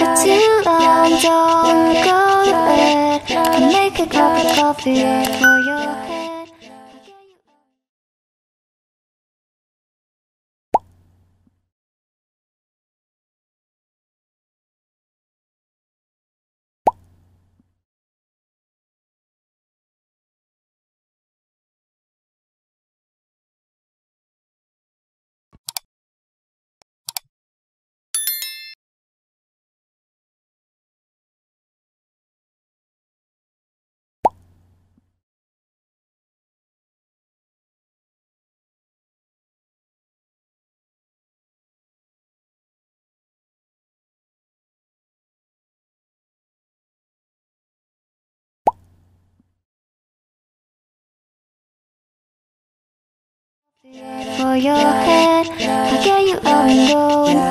for too long, don't go to bed. I'll make a cup of coffee for your head. For your head, I'll get you up and going